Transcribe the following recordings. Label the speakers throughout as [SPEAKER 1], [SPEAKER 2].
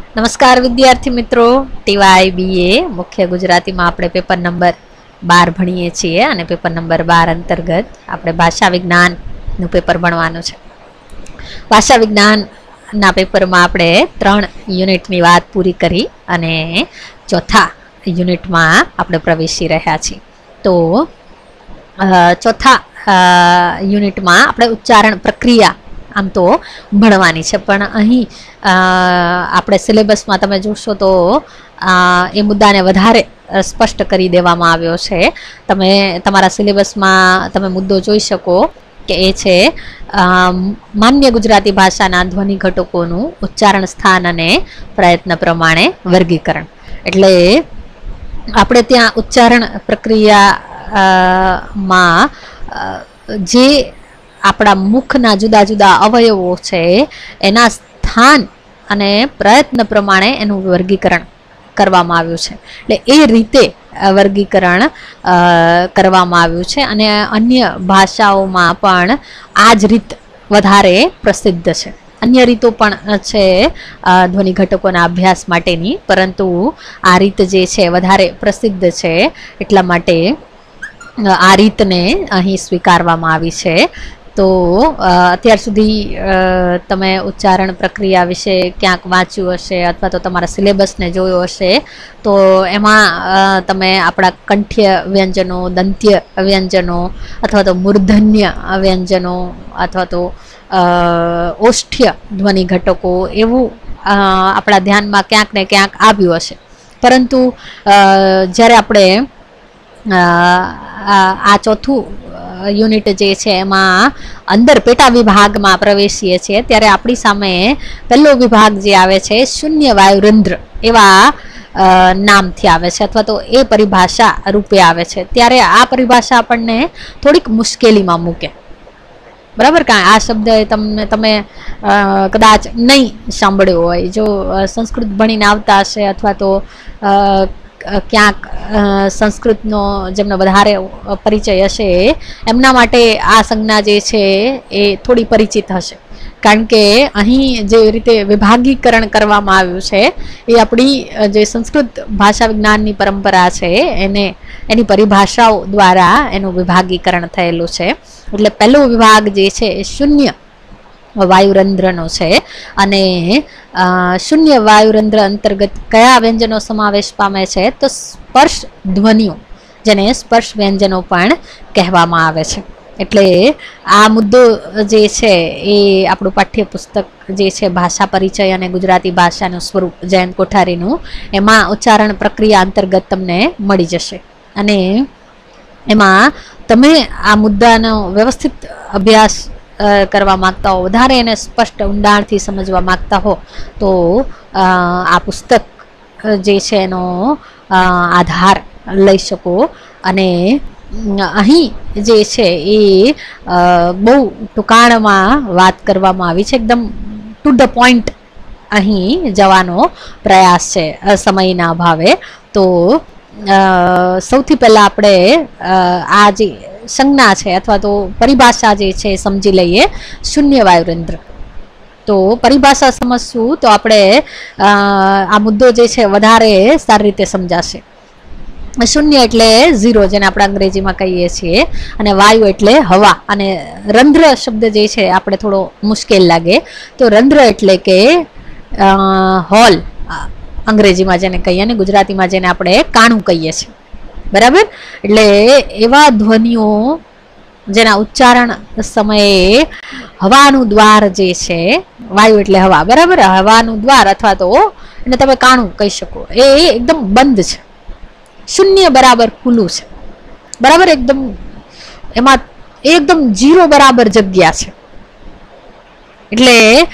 [SPEAKER 1] નમસ્કાર વિદ્યાર્થી મિત્રો, ટીવાય બીએ મુખ્ય ગુજરાતીમાં આપણે પેપર નંબર 12 ભણીએ છીએ અને પેપર નંબર 12 અંતર્ગત આપણે ભાષા વિજ્ઞાનનું પેપર ભણવાનું છે. ભાષા વિજ્ઞાનના પેપરમાં આપણે 3 યુનિટની વાત પૂરી કરી અને ચોથા યુનિટમાં આપણે પ્રવેશી રહ્યા છીએ. તો ચોથા યુનિટમાં આપણે ઉચ્ચારણ પ્રક્રિયા આમ તો ભણવાની છે, પણ અહીં આપણે સિલેબસમાં તમે જોશો તો એ મુદ્દાને વધારે સ્પષ્ટ કરી દેવામાં આવ્યો છે. તમે તમારા સિલેબસમાં તમે મુદ્દો જોઈ શકો કે એ છે માન્ય ગુજરાતી ભાષાના ધ્વનિ ઘટકોનું ઉચ્ચારણ સ્થાન અને પ્રયત્ન પ્રમાણે વર્ગીકરણ. એટલે આપણે ત્યાં ઉચ્ચારણ પ્રક્રિયામાં જે આપણા મુખના જુદા જુદા અવયવો છે એના સ્થાન અને પ્રયત્ન પ્રમાણે એનું વર્ગીકરણ કરવામાં આવ્યું છે. એટલે એ રીતે વર્ગીકરણ કરવામાં આવ્યું છે અને અન્ય ભાષાઓમાં પણ આ જ રીત વધારે પ્રસિદ્ધ છે. અન્ય રીતો પણ છે ધ્વનિ ઘટકોના અભ્યાસ માટેની, પરંતુ આ રીત જે છે વધારે પ્રસિદ્ધ છે, એટલા માટે આ રીતને અહીં સ્વીકારવામાં આવી છે. તો અત્યાર સુધી તમે ઉચ્ચારણ પ્રક્રિયા વિશે ક્યાંક વાંચ્યું હશે અથવા તો તમારા સિલેબસને જોયો હશે, તો એમાં તમે આપણા કંઠ્ય વ્યંજનો, દંત્ય વ્યંજનો અથવા તો મૂર્ધન્ય વ્યંજનો અથવા તો ઓષ્ઠ્ય ધ્વનિ ઘટકો એવું આપણા ધ્યાનમાં ક્યાંક ને ક્યાંક આવ્યું હશે. પરંતુ જ્યારે આપણે આ ચોથું યુનિટ જે છે એમાં અંદર પેટા વિભાગમાં પ્રવેશીએ છીએ ત્યારે આપણી સામે પહેલો વિભાગ જે આવે છે શૂન્ય વાયુરંધ્ર એવા નામથી આવે છે અથવા તો એ પરિભાષા રૂપે આવે છે. ત્યારે આ પરિભાષા આપણને થોડીક મુશ્કેલીમાં મૂકે, બરાબર? કારણ આ શબ્દ તમે કદાચ નહીં સાંભળ્યો હોય. જો સંસ્કૃત ભણીને આવતા હશે અથવા તો ક્યાંક સંસ્કૃતનો જેમનો વધારે પરિચય હશે એમના માટે આ સંજ્ઞા જે છે એ થોડી પરિચિત હશે. કારણ કે અહીં જે રીતે વિભાગીકરણ કરવામાં આવ્યું છે એ આપણી જે સંસ્કૃત ભાષા વિજ્ઞાનની પરંપરા છે એની પરિભાષાઓ દ્વારા એનું વિભાગીકરણ થયેલું છે. એટલે પહેલો વિભાગ જે છે એ શૂન્ય વાયુરંધ્રનો છે અને શૂન્ય વાયુરંધ્ર અંતર્ગત કયા વ્યંજનો સમાવેશ પામે છે? તો સ્પર્શ ધ્વનિઓ, જેને સ્પર્શ વ્યંજનો પણ કહેવામાં આવે છે. એટલે આ મુદ્દો જે છે એ આપણું પાઠ્યપુસ્તક જે છે ભાષા પરિચય અને ગુજરાતી ભાષાનું સ્વરૂપ જયંત કોઠારીનું, એમાં ઉચ્ચારણ પ્રક્રિયા અંતર્ગત તમને મળી જશે અને એમાં તમે આ મુદ્દાનો વ્યવસ્થિત અભ્યાસ કરવા માગતા હો, વધારે એને સ્પષ્ટ ઊંડાણથી સમજવા માગતા હો, તો આ પુસ્તક જે છે એનો આધાર લઈ શકો. અને અહીં જે છે એ બહુ ટૂંકાણમાં વાત કરવામાં આવી છે, એકદમ ટુ ધ પોઈન્ટ અહીં જવાનો પ્રયાસ છે સમયના અભાવે. તો સૌથી પહેલાં આપણે આ જે સંજ્ઞા છે અથવા તો પરિભાષા જે છે સમજી લઈએ, શૂન્ય વાયુરંધ્ર. તો પરિભાષા સમજશું તો આપણે આ મુદ્દો જે છે વધારે સારી રીતે સમજાશે. શૂન્ય એટલે 0, જેને આપણે અંગ્રેજીમાં કહીએ છીએ, અને વાયુ એટલે હવા, અને રંધ્ર શબ્દ જે છે આપણે થોડો મુશ્કેલ લાગે. તો રંધ્ર એટલે કે હોલ અંગ્રેજીમાં જેને કહીએ અને ગુજરાતીમાં જેને આપણે કાણું કહીએ છીએ, બરાબર? એટલે એવા ધ્વનિઓ જેના ઉચ્ચારણ સમયે હવાનું દ્વાર જે છે, વાયુ એટલે હવા, બરાબર? હવાનું દ્વાર અથવા તો એને તમે કાણું કહી શકો, એ એકદમ બંધ છે. શૂન્ય બરાબર ખુલ્લું છે, બરાબર? એકદમ એમાં એકદમ 0 બરાબર જગ્યા છે. એટલે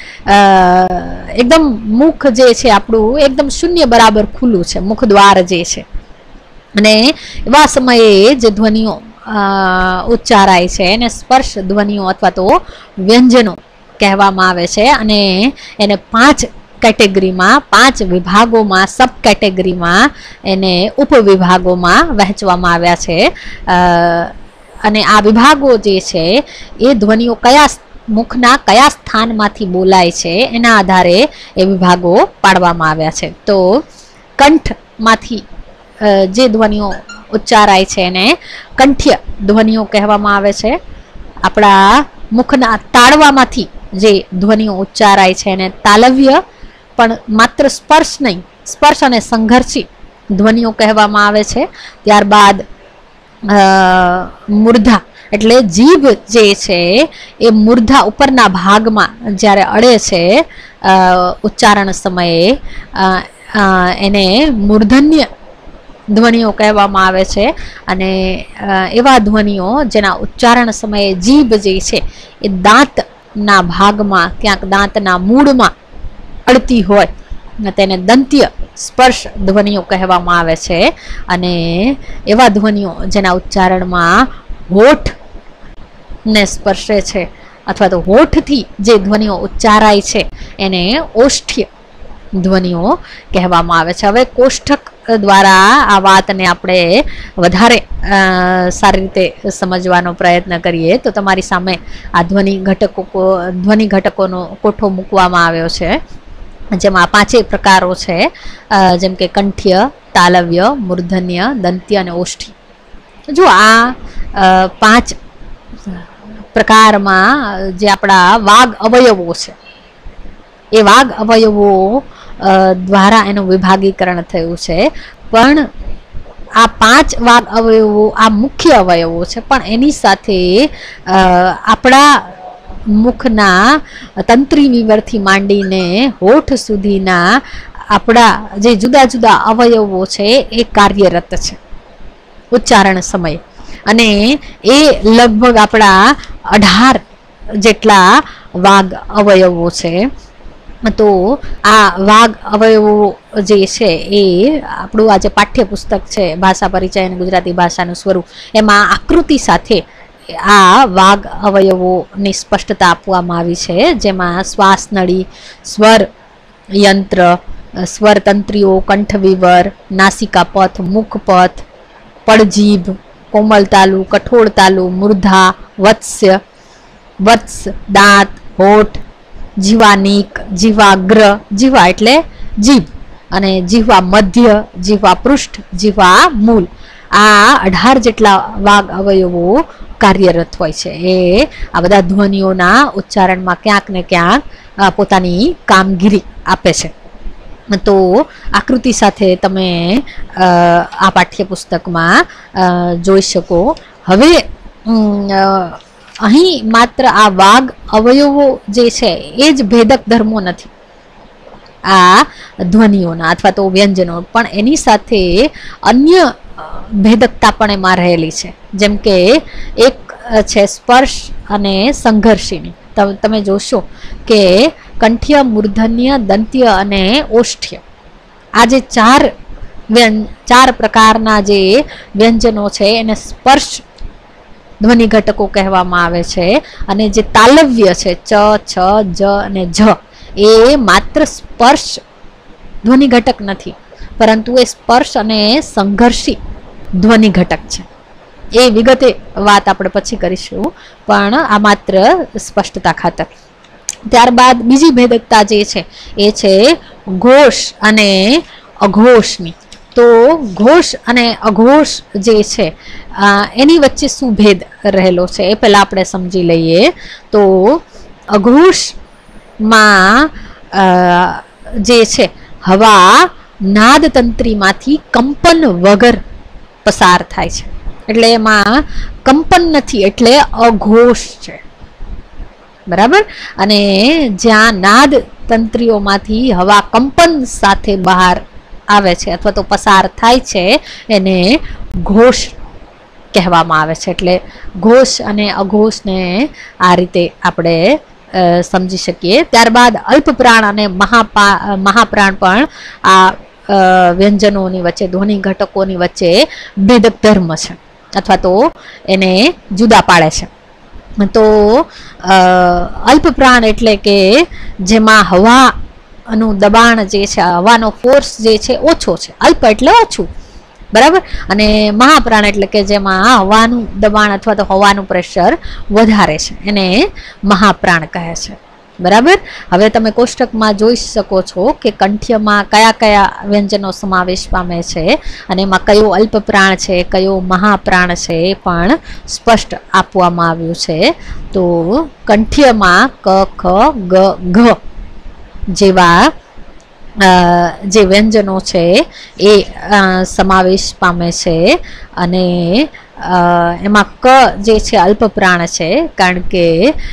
[SPEAKER 1] એકદમ મુખ જે છે આપણું એકદમ શૂન્ય બરાબર ખુલ્લું છે, મુખ દ્વાર જે છે. અને એવા સમયે જે ધ્વનિઓ ઉચ્ચારાય છે એને સ્પર્શ ધ્વનિઓ અથવા તો વ્યંજનો કહેવામાં આવે છે. અને એને 5 કેટેગરીમાં, 5 વિભાગોમાં, સબ કેટેગરીમાં, એને ઉપવિભાગોમાં વહેંચવામાં આવ્યા છે. અને આ વિભાગો જે છે એ ધ્વનિઓ કયા મુખના કયા સ્થાનમાંથી બોલાય છે એના આધારે એ વિભાગો પાડવામાં આવ્યા છે. તો કંઠમાંથી જે ધ્વનિઓ ઉચ્ચારાય છે એને કંઠ્ય ધ્વનિઓ કહેવામાં આવે છે. આપણા મુખના તાળવામાંથી જે ધ્વનિઓ ઉચ્ચારાય છે એને તાલવ્ય, પણ માત્ર સ્પર્શ નહીં, સ્પર્શ અને સંઘર્ષી ધ્વનિઓ કહેવામાં આવે છે. ત્યારબાદ મૂર્ધા એટલે જીભ જે છે એ મૂર્ધા ઉપરના ભાગમાં જ્યારે અડે છે ઉચ્ચારણ સમયે એને મૂર્ધન્ય ધ્વનિઓ કહેવામાં આવે છે. અને એવા ધ્વનિઓ જેના ઉચ્ચારણ સમયે જીભ જે છે એ દાંતના ભાગમાં, ક્યાંક દાંતના મૂળમાં અડતી હોય તેને દંત્ય સ્પર્શ ધ્વનિઓ કહેવામાં આવે છે. અને એવા ધ્વનિઓ જેના ઉચ્ચારણમાં હોઠ ને સ્પર્શે છે અથવા તો હોઠથી જે ધ્વનિઓ ઉચ્ચારાય છે એને ઓષ્ઠ્ય ધ્વનિઓ કહેવામાં આવે છે. હવે કોષ્ઠક દ્વારા આ વાતને આપણે વધારે સારી રીતે સમજવાનો પ્રયત્ન કરીએ તો તમારી સામે આ ધ્વનિ ઘટકોનો કોઠો મૂકવામાં આવ્યો છે, જેમાં 5 પ્રકારો છે, જેમ કે કંઠ્ય, તાલવ્ય, મૂર્ધન્ય, દંત્ય અને ઓષ્ઠી. જો આ 5 પ્રકારમાં જે આપણા વાગ અવયવો છે એ વાગ અવયવો દ્વારા એનું વિભાગીકરણ થયું છે. પણ આ 5 વાગ અવયવો આ મુખ્ય અવયવો છે, પણ એની સાથે આપણા મુખના તંત્રી વિવરથી માંડીને હોઠ સુધીના આપણા જે જુદા જુદા અવયવો છે એ કાર્યરત છે ઉચ્ચારણ સમયે. અને એ લગભગ આપણા 18 જેટલા વાગ અવયવો છે. તો આ વાગ અવયવો જે છે એ આપણું આ જે પાઠ્યપુસ્તક છે ભાષા પરિચય અને ગુજરાતી ભાષાનું સ્વરૂપ, એમાં આકૃતિ સાથે આ વાગ અવયવોની સ્પષ્ટતા આપવામાં આવી છે, જેમાં શ્વાસનળી, સ્વર યંત્ર, સ્વરતંત્રીઓ, કંઠવિવર, નાસિકાપથ, મુખપથ, પડજીભ, કોમલતાલુ, કઠોળતાલુ, મૂર્ધા, વત્સ, દાંત, હોઠ, જીવાનીક, જીવાગ્ર, જીવા એટલે જીભ, અને જીવા મધ્ય, જીવા પૃષ્ઠ, જીવા મૂલ. આ 18 જેટલા વાગ અવયવો કાર્યરત હોય છે. એ આ બધા ધ્વનિઓના ઉચ્ચારણમાં ક્યાંક ને ક્યાંક પોતાની કામગીરી આપે છે. તો આકૃતિ સાથે તમે આ પાઠ્યપુસ્તકમાં જોઈ શકો. હવે અહીં માત્ર આ વાગ અવયવો જે છે એ જ ભેદક ધર્મો નથી આ ધ્વનિઓના અથવા તો વ્યંજનો, પણ એની સાથે અન્ય ભેદકતા પણ એમાં રહેલી છે. જેમ કે એક છે સ્પર્શ અને સંઘર્ષીની. તમે જોશો કે કંઠ્ય, મૂર્ધન્ય, દંત્ય અને ઓષ્ઠ્ય આ જે 4 પ્રકારના જે વ્યંજનો છે એને સ્પર્શ ધ્વનિ ઘટકો કહેવામાં આવે છે. અને જે તાલવ્ય છે ચ, છ, જ અને જ એ માત્ર સ્પર્શ ધ્વનિ ઘટક નથી, પરંતુ એ સ્પર્શ અને સંઘર્ષી ધ્વનિ ઘટક છે. એ વિગતે વાત આપણે પછી કરીશું, પણ આ માત્ર સ્પષ્ટતા ખાતર. ત્યારબાદ બીજી ભેદકતા જે છે એ છે ઘોષ અને અઘોષની. તો ઘોષ અને અઘોષ જે છે એની વચ્ચે શું ભેદ રહેલો છે એ પહેલાં આપણે સમજી લઈએ. તો અઘોષમાં જે છે હવા નાદતંત્રીમાંથી કંપન વગર પસાર થાય છે, એટલે એમાં કંપન નથી, એટલે અઘોષ છે. બરાબર. અને જ્યાં નાદ તંત્રીઓમાંથી હવા કંપન સાથે બહાર આવે છે અથવા તો પસાર થાય છે એને ઘોષ કહેવામાં આવે છે. એટલે ઘોષ અને અઘોષને આ રીતે આપણે સમજી શકીએ. ત્યારબાદ અલ્પપ્રાણ અને મહાપ્રાણ પણ આ વ્યંજનોની વચ્ચે, ધ્વનિ ઘટકોની વચ્ચે ભેદક ધર્મ છે અથવા તો એને જુદા પાડે છે. તો અલ્પપ્રાણ એટલે કે જેમાં હવાનું દબાણ જે છે, હવાનો ફોર્સ જે છે ઓછો છે. અલ્પ એટલે ઓછું, બરાબર. અને મહાપ્રાણ એટલે કે જેમાં હવાનું દબાણ અથવા તો હવાનું પ્રેશર વધારે છે એને મહાપ્રાણ કહે છે. બરાબર. હવે તમે કોષ્ટકમાં જોઈ શકો છો કે કંઠ્યમાં કયા કયા વ્યંજનો સમાવેશ પામે છે અને એમાં કયો અલ્પ પ્રાણ છે, કયો મહાપ્રાણ છે એ પણ સ્પષ્ટ આપવામાં આવ્યું છે. તો કંઠ્યમાં ક, ખ, ગ, ઘ જેવા જે વ્યંજનો છે એ સમાવેશ પામે છે. અને એમાં ક જે છે અલ્પ પ્રાણ છે, કારણ કે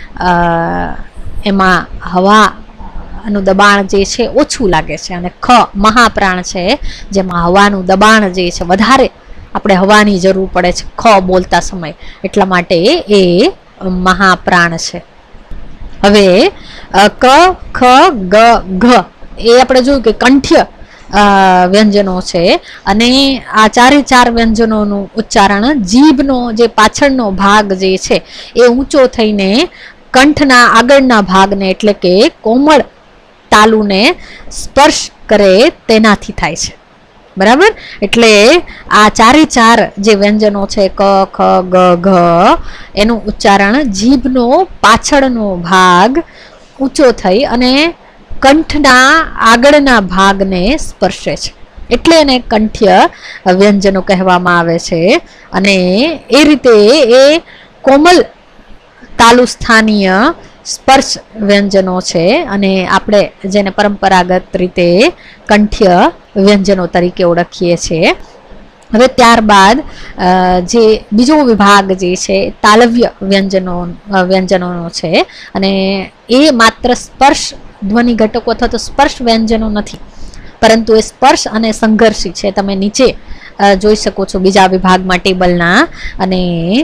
[SPEAKER 1] એમાં હવાનું દબાણ જે છે ઓછું લાગે છે. અને ખ મહાપ્રાણ છે, જેમાં હવાનું દબાણ જે છે વધારે, આપણે હવાની જરૂર પડે છે ખ બોલતા સમય, એટલા માટે એ મહાપ્રાણ છે. હવે ક, ખ, ગ, ઘ એ આપણે જોયું કે કંઠ્ય વ્યંજનો છે. અને આ ચારે ચાર વ્યંજનોનું ઉચ્ચારણ જીભનો જે પાછળનો ભાગ જે છે એ ઊંચો થઈને કંઠના આગળના ભાગને એટલે કે કોમળ તાલુને સ્પર્શ કરે તેનાથી થાય છે. બરાબર. એટલે આ ચારે ચાર જે વ્યંજનો છે ક, ખ, ગ, ઘ એનું ઉચ્ચારણ જીભનો પાછળનો ભાગ ઊંચો થઈ અને કંઠના આગળના ભાગને સ્પર્શે છે, એટલે એને કંઠ્ય વ્યંજનો કહેવામાં આવે છે. અને એ રીતે એ કોમલ તાલુ સ્થાનીય સ્પર્શ વ્યંજનો છે અને આપણે જેને પરંપરાગત રીતે કંઠ્ય વ્યંજનો તરીકે ઓળખીએ છીએ. હવે ત્યારબાદ જે બીજો વિભાગ જે છે તાલવ્ય વ્યંજનોનો છે. અને એ માત્ર સ્પર્શ ધ્વનિ ઘટકો અથવા તો સ્પર્શ વ્યંજનો નથી, પરંતુ એ સ્પર્શ અને સંઘર્ષી છે. તમે નીચે જોઈ શકો છો બીજા વિભાગમાં ટેબલના. અને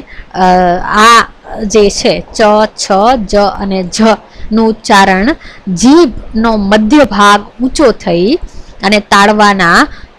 [SPEAKER 1] આ જે છે ચ, છ, જ અને જ નું ઉચ્ચારણ જીભનો મધ્ય ભાગ ઊંચો થઈ અને તાળવાના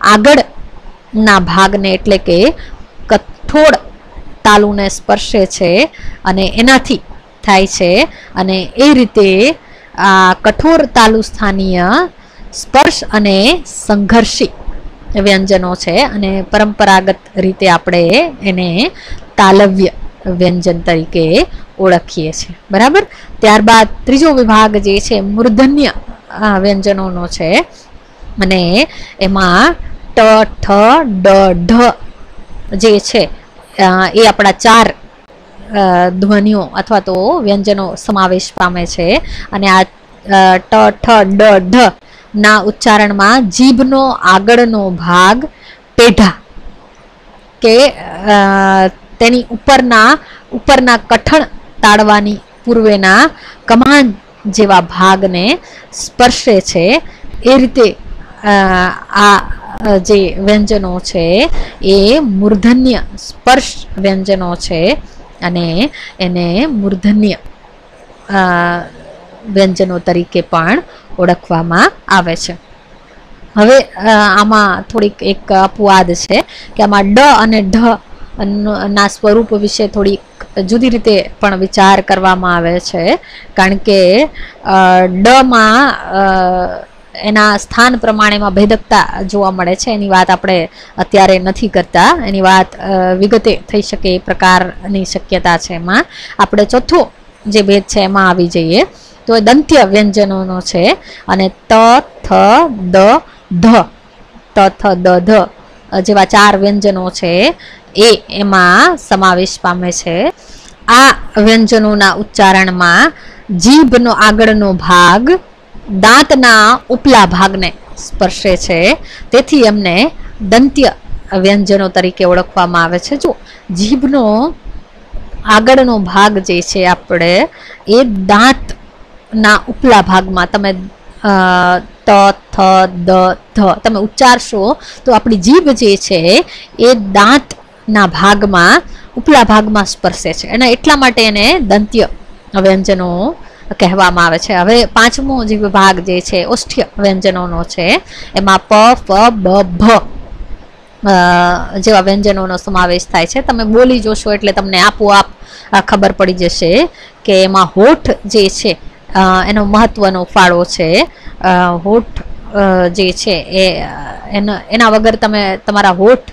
[SPEAKER 1] આગળના ભાગને એટલે કે કઠોળ તાલુને સ્પર્શે છે અને એનાથી થાય છે. અને એ રીતે આ કઠોર તાલુ સ્થાનીય સ્પર્શ અને સંઘર્ષી વ્યંજનો છે અને પરંપરાગત રીતે આપણે એને તાલવ્ય વ્યંજન તરીકે ઓળખીએ છીએ. બરાબર. ત્યારબાદ ત્રીજો વિભાગ જે છે મૂર્ધન્ય વ્યંજનોનો છે. અને એમાં ટ, ઠ, ડ, ઢ જે છે એ આપણા ચાર ધ્વનિઓ અથવા તો વ્યંજનો સમાવેશ પામે છે. અને આ ટ, ઠ, ડ, ઢ ના ઉચ્ચારણમાં જીભનો આગળનો ભાગ પેઢા કે તેની ઉપરના કઠણ તાળવાની પૂર્વેના કમાન જેવા ભાગને સ્પર્શે છે. એ રીતે આ જે વ્યંજનો છે એ મૂર્ધન્ય સ્પર્શ વ્યંજનો છે અને એને મૂર્ધન્ય વ્યંજનો તરીકે પણ ઓળખવામાં આવે છે. હવે આમાં થોડીક એક અપવાદ છે કે આમાં ડ અને ઢ ના સ્વરૂપ વિશે થોડીક જુદી રીતે પણ વિચાર કરવામાં આવે છે. કારણ કે ડમાં એના સ્થાન પ્રમાણેમાં ભેદકતા જોવા મળે છે. એની વાત આપણે અત્યારે નથી કરતા, એની વાત વિગતે થઈ શકે એ પ્રકારની શક્યતા છે. એમાં આપણે ચોથો જે ભેદ છે એમાં આવી જઈએ તો એ દંત્ય વ્યંજનોનો છે. અને ત, થ, દ, ધ, ત, થ, દ, ધ જેવા ચાર વ્યંજનો છે એ એમાં સમાવેશ પામે છે. આ વ્યંજનોના ઉચ્ચારણમાં જીભનો આગળનો ભાગ દાંતના ઉપલા ભાગને સ્પર્શે છે, તેથી એમને દંત્ય વ્યંજનો તરીકે ઓળખવામાં આવે છે. જો જીભનો આગળનો ભાગ જે છે આપણે એ દાંતના ઉપલા ભાગમાં તમે ત, થ, દ, ધ તમે ઉચ્ચારશો તો આપણી જીભ જે છે એ દાંતના ભાગમાં ઉપલા ભાગમાં સ્પર્શે છે અને એટલા માટે એને દંત્ય વ્યંજનો કહેવામાં આવે છે. હવે પાંચમો જે વિભાગ જે છે ઓષ્ઠ્ય વ્યંજનોનો છે. એમાં પ, ફ, બ, ભ જેવા વ્યંજનોનો સમાવેશ થાય છે. તમે બોલી જોશો એટલે તમને આપોઆપ ખબર પડી જશે કે એમાં હોઠ જે છે એનો મહત્વનો ફાળો છે. હોઠ જે છે એના વગર તમે તમારા હોઠ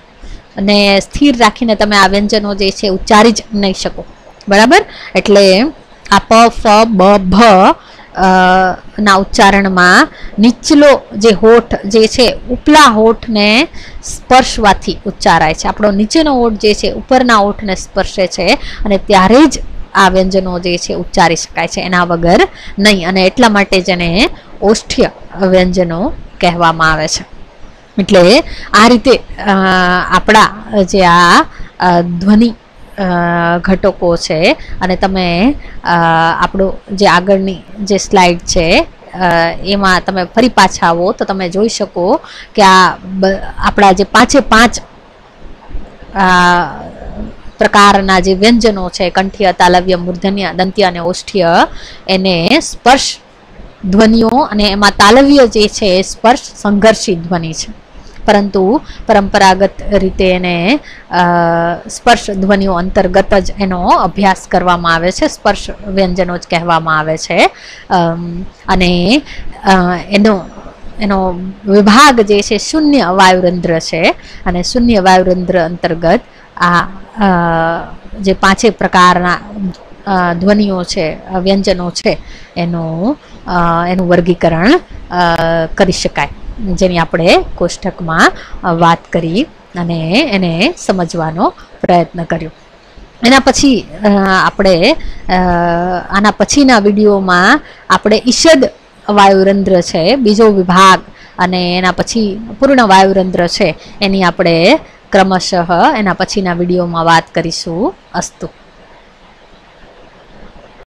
[SPEAKER 1] અને સ્થિર રાખીને તમે આ વ્યંજનો જે છે ઉચ્ચારી જ નહીં શકો, બરાબર. એટલે આ પ ફ બ ભ ના ઉચ્ચારણમાં નીચલો જે હોઠ જે છે ઉપલા હોઠને સ્પર્શવાથી ઉચ્ચારાય છે. આપણો નીચેનો હોઠ જે છે ઉપરના હોઠને સ્પર્શે છે અને ત્યારે જ આ વ્યંજનો જે છે ઉચ્ચારી શકાય છે, એના વગર નહીં. અને એટલા માટે જેને ઓષ્ઠ્ય વ્યંજનો કહેવામાં આવે છે. એટલે આ રીતે આપણા જે આ ધ્વનિ ઘટકો છે, અને તમે આપણું જે આગળની જે સ્લાઇડ છે એમાં તમે ફરી પાછા આવો તો તમે જોઈ શકો કે આ આપણા જે પાંચ પ્રકારના જે વ્યંજનો છે, કંઠ્ય, તાલવ્ય, મૂર્ધન્ય, દંત્ય અને ઓષ્ઠ્ય, એને સ્પર્શ ધ્વનિઓ, અને એમાં તાલવ્ય જે છે એ સ્પર્શ સંઘર્ષી ધ્વનિ છે, પરંતુ પરંપરાગત રીતે એને સ્પર્શ ધ્વનિઓ અંતર્ગત જ એનો અભ્યાસ કરવામાં આવે છે, સ્પર્શ વ્યંજનો જ કહેવામાં આવે છે. અને એનો વિભાગ જે છે શૂન્ય વાયુરંધ્ર છે, અને શૂન્ય વાયુરંધ્ર અંતર્ગત આ જે પાંચે પ્રકારના ધ્વનિઓ છે, વ્યંજનો છે, એનું વર્ગીકરણ કરી શકાય, જેની આપણે કોષ્ટકમાં વાત કરી અને એને સમજવાનો પ્રયત્ન કર્યો. એના પછી આપણે આના પછીના વિડીયોમાં આપણે ઈષદ વાયુરંધ્ર છે બીજો વિભાગ, અને એના પછી પૂર્ણ વાયુરંધ્ર છે એની આપણે ક્રમશઃ એના પછીના વિડીયોમાં વાત કરીશું. અસ્તુ.